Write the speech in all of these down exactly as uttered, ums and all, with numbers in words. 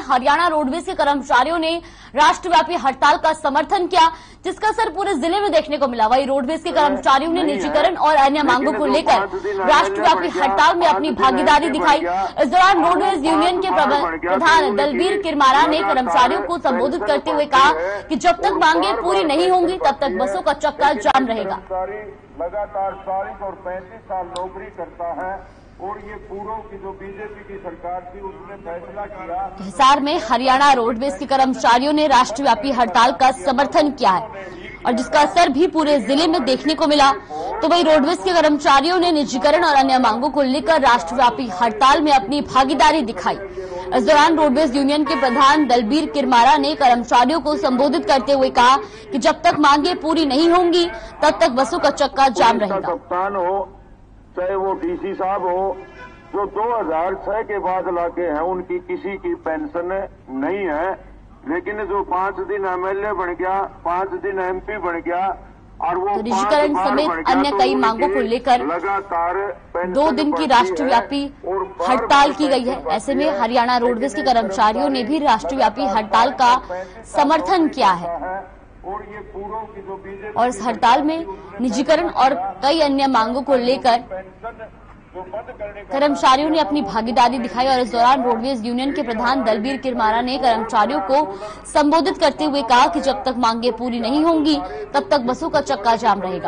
Haryana roadways के कर्मचारियों ने राष्ट्रव्यापी हड़ताल का समर्थन किया, जिसका असर पूरे जिले में देखने को मिला। वहीं रोडवेज के कर्मचारियों ने निजीकरण और अन्य मांगों को लेकर राष्ट्रव्यापी हड़ताल में अपनी भागीदारी दिखाई। इस दौरान रोडवेज यूनियन के प्रधान दलबीर किरमारा ने कर्मचारियों को संबोधित करते हुए कहा कि जब तक मांगे पूरी नहीं होंगी तब तक बसों का चक्का जाम रहेगा। लगातार चालीस और पैंतीस साल नौकरी करता है और ये पूर्व की जो बीजेपी की सरकार थी उसने फैसला किया। हिसार में हरियाणा रोडवेज के कर्मचारियों ने राष्ट्रव्यापी हड़ताल का समर्थन किया है और जिसका असर भी पूरे जिले में देखने को मिला। तो वही रोडवेज के कर्मचारियों ने निजीकरण और अन्य मांगों को लेकर राष्ट्रव्यापी हड़ताल में अपनी भागीदारी दिखाई। इस दौरान रोडवेज यूनियन के प्रधान दलबीर किरमारा ने कर्मचारियों को संबोधित करते हुए कहा कि जब तक मांगे पूरी नहीं होंगी तब तक बसों का चक्का जाम रहेगा। कप्तान हो चाहे वो डीसी साहब हो, जो दो हज़ार छह के बाद लाके हैं उनकी किसी की पेंशन नहीं है, लेकिन जो पांच दिन एमएलए बन गया, पांच दिन एमपी बन गया और वो निजीकरण समेत अन्य कई मांगों को लेकर लगातार दो दिन की राष्ट्रव्यापी हड़ताल की गई है। ऐसे में हरियाणा रोडवेज के कर्मचारियों ने भी राष्ट्रव्यापी हड़ताल का समर्थन किया है और इस हड़ताल में निजीकरण और कई अन्य मांगों को लेकर कर्मचारियों ने अपनी भागीदारी दिखाई। और इस दौरान रोडवेज यूनियन के प्रधान दलबीर किरमारा ने कर्मचारियों को संबोधित करते हुए कहा कि जब तक मांगे पूरी नहीं होंगी तब तक बसों का चक्का जाम रहेगा।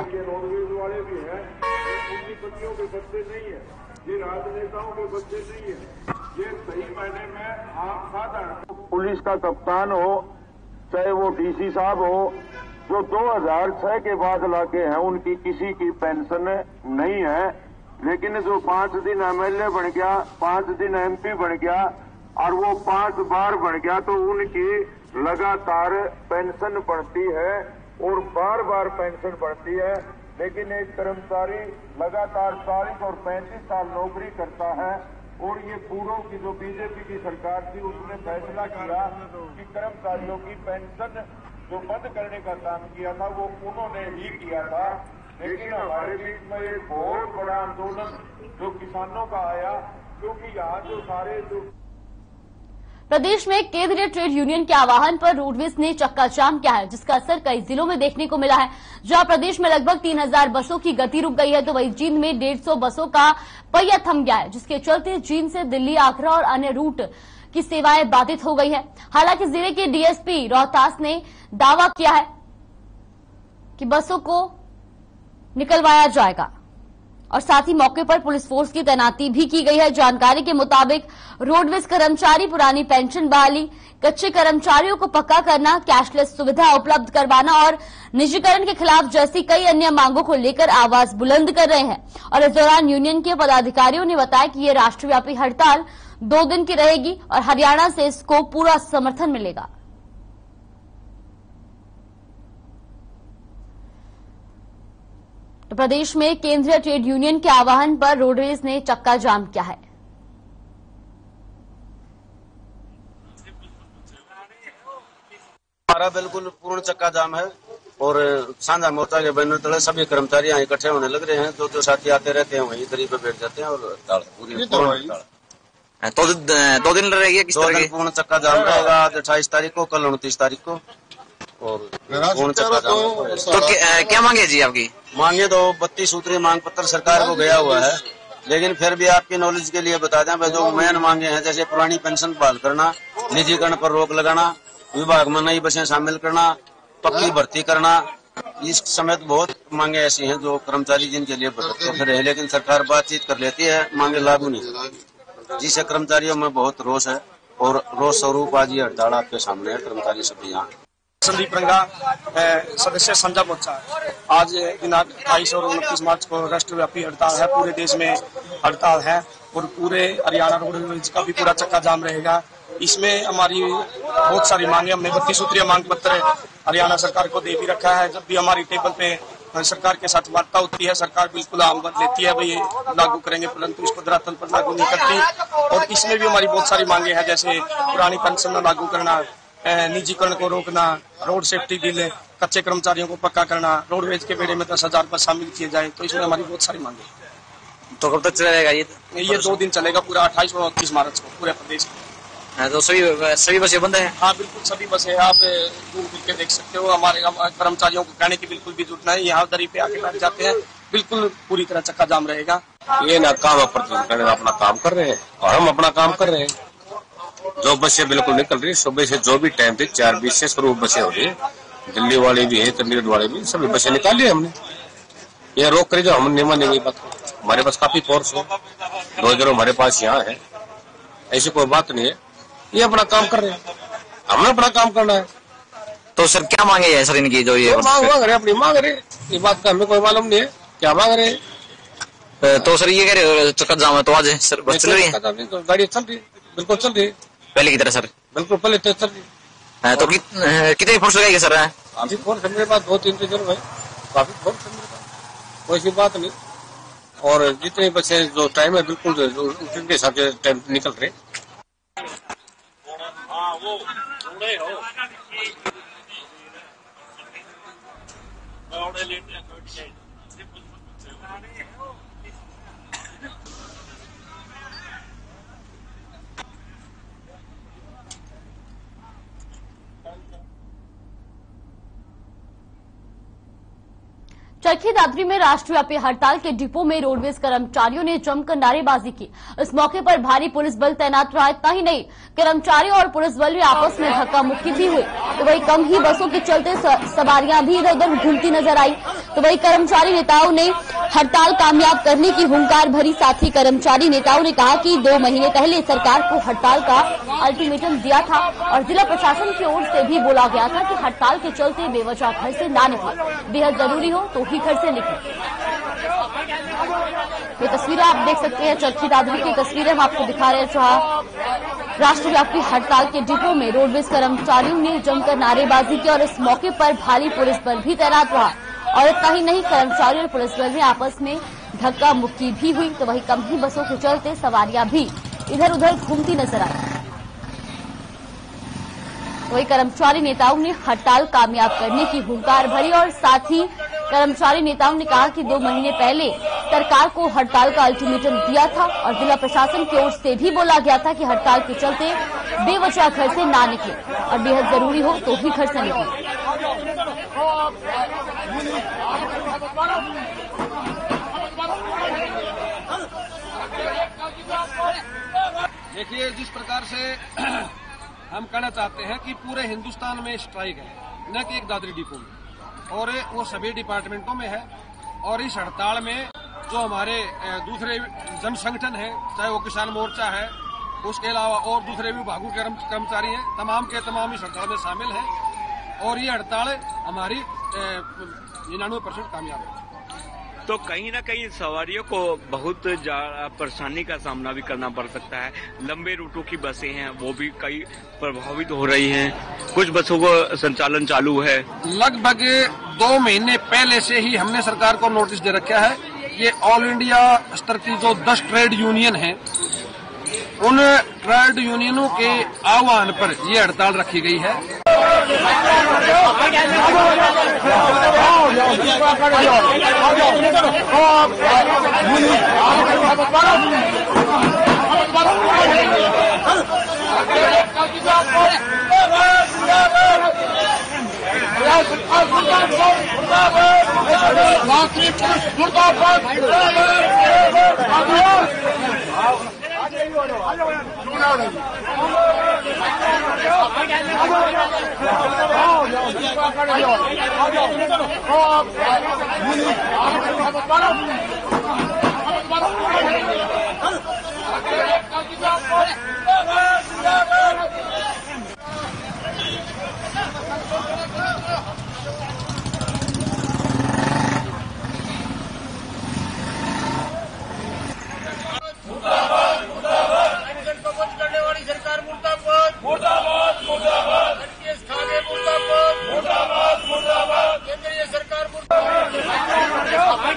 पुलिस का कप्तान हो चाहे वो डीसी साहब हो, जो दो हज़ार छह के बाद लाके हैं उनकी किसी की पेंशन नहीं है, लेकिन जो पांच दिन एमएलए बन गया, पांच दिन एमपी बन गया और वो पांच बार बन गया तो उनकी लगातार पेंशन बढ़ती है और बार बार पेंशन बढ़ती है। लेकिन एक कर्मचारी लगातार चालीस और पैंतीस साल नौकरी करता है और ये पूर्व की जो बीजेपी की सरकार थी उसने फैसला किया कि कर्मचारियों की पेंशन जो बंद करने का काम किया था वो उन्होंने ही किया था। लेकिन हमारे बीच में एक बहुत बड़ा आंदोलन जो किसानों का आया, क्योंकि यहाँ जो सारे जो प्रदेश में केंद्रीय ट्रेड यूनियन के आह्वान पर रोडवेज ने चक्का जाम किया है, जिसका असर कई जिलों में देखने को मिला है। जहां प्रदेश में लगभग तीन हज़ार बसों की गति रुक गई है, तो वहीं जींद में डेढ़ सौ बसों का पहिया थम गया है, जिसके चलते जींद से दिल्ली, आगरा और अन्य रूट की सेवाएं बाधित हो गई है। हालांकि जिले के डीएसपी रोहतास ने दावा किया है कि बसों को निकलवाया जाएगा और साथ ही मौके पर पुलिस फोर्स की तैनाती भी की गई है। जानकारी के मुताबिक रोडवेज कर्मचारी पुरानी पेंशन बहाली, कच्चे कर्मचारियों को पक्का करना, कैशलेस सुविधा उपलब्ध करवाना और निजीकरण के खिलाफ जैसी कई अन्य मांगों को लेकर आवाज बुलंद कर रहे हैं। और इस दौरान यूनियन के पदाधिकारियों ने बताया कि ये राष्ट्रव्यापी हड़ताल दो दिन की रहेगी और हरियाणा से इसको पूरा समर्थन मिलेगा। तो प्रदेश में केंद्रीय ट्रेड यूनियन के आह्वान पर रोडवेज ने चक्का जाम किया है। हमारा बिल्कुल पूर्ण चक्का जाम है और साझा मोर्चा के बैनर तले सभी कर्मचारी यहाँ इकट्ठे होने लग रहे हैं। जो जो साथी आते रहते हैं वहीं दरी पे बैठ जाते हैं और हड़ताल पूरी तो दो दिन रहेगी, किस तरह की पूर्ण चक्का जाम रहेगा। आज अट्ठाईस तारीख को, कल उनतीस तारीख को और पूर्ण चक्का जाम। तो क्या मांगे जी आपकी? मांगे तो बत्तीस सूत्रीय मांग पत्र सरकार को गया हुआ है, लेकिन फिर भी आपकी नॉलेज के लिए बता दें जो मेन मांगे हैं, जैसे पुरानी पेंशन बहाल करना, निजीकरण पर रोक लगाना, विभाग में नई बसें शामिल करना, पक्की भर्ती करना। इस समय बहुत मांगे ऐसी हैं जो कर्मचारी जिनके लिए भटकते फिर है, लेकिन सरकार बातचीत कर लेती है, मांगे लागू नहीं करती, जिससे कर्मचारियों में बहुत रोष है और रोष स्वरूप आज ये हड़ताल आपके सामने है। कर्मचारी सभी यहाँ संदीप रंगा, सदस्य संजा मोर्चा। आज दिनांक अट्ठाईस और उनतीस मार्च को राष्ट्रव्यापी हड़ताल है, पूरे देश में हड़ताल है और पूरे हरियाणा रोडवेज का भी पूरा चक्का जाम रहेगा। इसमें हमारी बहुत सारी मांगे, हमने बत्तीस सूत्रीय मांग पत्र हरियाणा सरकार को दे भी रखा है। जब भी हमारी टेबल पे सरकार के साथ वार्ता होती है, सरकार बिल्कुल आमद लेती है भाई लागू करेंगे, परंतु इसको धरातल पर लागू नहीं करती। और इसमें भी हमारी बहुत सारी मांगे हैं, जैसे पुरानी पेंशन लागू करना, निजीकरण को रोकना, रोड सेफ्टी बिल, कच्चे कर्मचारियों को पक्का करना, रोडवेज के बेड़े में दस हजार पर शामिल किए जाए। तो इसमें हमारी बहुत सारी मांगे हैं। तो कब तक चलेगा ये? ये दो दिन चलेगा, पूरा अट्ठाईस और उनतीस मार्च को पूरे प्रदेश में। तो सभी सभी बसें बंद है? हाँ बिल्कुल सभी बसें आप दूर दूर के देख सकते हो। हमारे कर्मचारियों को कहने की बिल्कुल भी जरूरत नहीं, यहाँ दरी पे आके बैठ जाते हैं, बिल्कुल पूरी तरह चक्का जाम रहेगा। ये ना काम अप्रतिबंध अपना काम कर रहे हैं और हम अपना काम कर रहे हैं। जो बसें बिल्कुल निकल रही है सुबह से, जो भी टाइम थे चार बीस से शुरू बसें हो रही है, दिल्ली वाले भी है, चंडीगढ़ वाले भी, सभी बसें निकाली है हमने। ये रोक कर जो हम नहीं मानेंगे बात, हमारे पास काफी फोर्स है, दो जगह हमारे पास यहाँ है, ऐसी कोई बात नहीं है। ये अपना काम कर रहे हैं, हमने अपना काम करना है। तो सर क्या मांगे है सर इनकी जो ये मांग मांग रहे अपनी मांग रहे, ये बात का हमें कोई मालूम नहीं है क्या मांग रहे हैं। तो सर ये कह रहे चक्कर जाम है तो आज सर बस चल रही है? तो गाड़ी चल रही है, बिल्कुल चल रही है पहले की तरह सर? बिल्कुल पहले तो चल रही है। तो कितनी फोर्स लगाएगी सर? काफी फोर्स है मेरे पास, दो तीन रिजर्व है, काफी फोर्स है मेरे पास, कोई सी बात नहीं। और जितने बच्चे जो टाइम है बिल्कुल उनके हिसाब से टाइम निकल रहे। चरखी दादरी में राष्ट्रव्यापी हड़ताल के डिपो में रोडवेज कर्मचारियों ने जमकर नारेबाजी की। इस मौके पर भारी पुलिस बल तैनात रहा। इतना ही नहीं, कर्मचारियों और पुलिस बल में आपस में धक्का मुक्की भी हुई। तो वही कम ही बसों के चलते सवारियां भी इधर उधर घूमती नजर आई। तो वही कर्मचारी नेताओं ने हड़ताल कामयाब करने की हुंकार भरी। साथ ही कर्मचारी नेताओं ने कहा कि दो महीने पहले सरकार को हड़ताल का अल्टीमेटम दिया था और जिला प्रशासन की ओर से भी बोला गया था कि हड़ताल के चलते बेवजह घर से ना निकले, बेहद जरूरी हो तो ही घर से निकले। ये तस्वीरें आप देख सकते हैं, चरखी दादरी की तस्वीरें हम आपको दिखा रहे हैं, जहां राष्ट्रव्यापी हड़ताल के डिपो में रोडवेज कर्मचारियों ने जमकर नारेबाजी की और इस मौके पर भारी पुलिस बल भी तैनात रहा। और इतना ही नहीं, कर्मचारियों और पुलिस बल में आपस में धक्का मुक्की भी हुई। तो वही कम ही बसों के चलते सवारियां भी इधर उधर घूमती नजर आई। वही कर्मचारी नेताओं ने हड़ताल कामयाब करने की हुंकार भरी और साथ ही कर्मचारी नेताओं ने कहा कि दो महीने पहले सरकार को हड़ताल का अल्टीमेटम दिया था और जिला प्रशासन की ओर से भी बोला गया था कि हड़ताल के चलते बेवजह घर से ना निकले और बेहद जरूरी हो तो ही घर से निकले। देखिए, जिस प्रकार से हम कहना चाहते हैं कि पूरे हिंदुस्तान में स्ट्राइक है, न कि एक दादरी डिपो में, और वो सभी डिपार्टमेंटों में है। और इस हड़ताल में जो हमारे दूसरे जन संगठन है, चाहे वो किसान मोर्चा है, उसके अलावा और दूसरे विभागों के कर्मचारी हैं, तमाम के तमाम इस हड़ताल में शामिल हैं। और ये हड़ताल हमारी निन्यानवे परसेंट कामयाब है। तो कहीं ना कहीं सवारियों को बहुत परेशानी का सामना भी करना पड़ सकता है। लंबे रूटों की बसें हैं, वो भी कई प्रभावित हो रही हैं। कुछ बसों को संचालन चालू है। लगभग दो महीने पहले से ही हमने सरकार को नोटिस दे रखा है। ये ऑल इंडिया स्तर की जो दस ट्रेड यूनियन हैं, उन ट्रेड यूनियनों के आह्वान पर ये हड़ताल रखी गई है।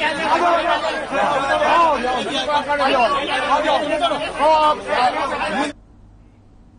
सरकार